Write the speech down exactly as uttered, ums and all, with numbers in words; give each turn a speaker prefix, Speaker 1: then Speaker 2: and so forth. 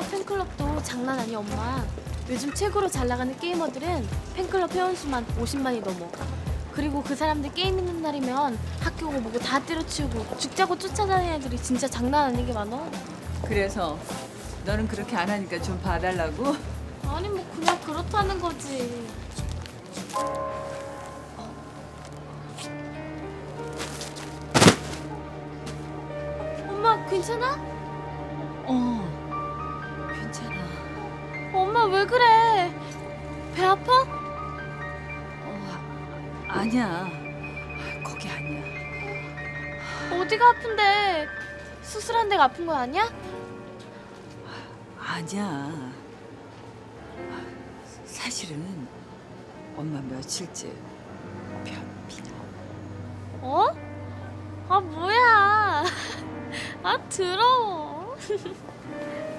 Speaker 1: 팬클럽도 장난 아니야, 엄마. 요즘 최고로 잘 나가는 게이머들은 팬클럽 회원수만 오십만이 넘어. 그리고 그 사람들 게임 있는 날이면 학교고 뭐고 다 때려치우고 죽자고 쫓아다니는 애들이 진짜 장난 아니게 많어.
Speaker 2: 그래서 너는 그렇게 안 하니까 좀 봐달라고?
Speaker 1: 아니 뭐 그냥 그렇다는 거지. 엄마 괜찮아?
Speaker 2: 어, 괜찮아.
Speaker 1: 엄마 왜 그래? 배 아파?
Speaker 2: 어, 아니야. 거기 아니야.
Speaker 1: 어디가 아픈데? 수술한 데가 아픈 거 아니야?
Speaker 2: 아니야. 사실은 엄마 며칠째 변비야.
Speaker 1: 어? 아 뭐야? 아 더러워.